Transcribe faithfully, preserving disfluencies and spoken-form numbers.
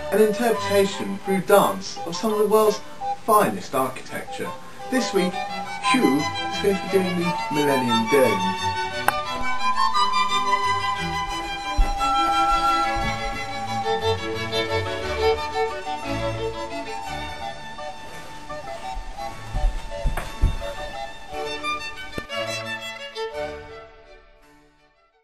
an interpretation through dance of some of the world's finest architecture. This week, Hugh is going to be doing the Millennium Dome.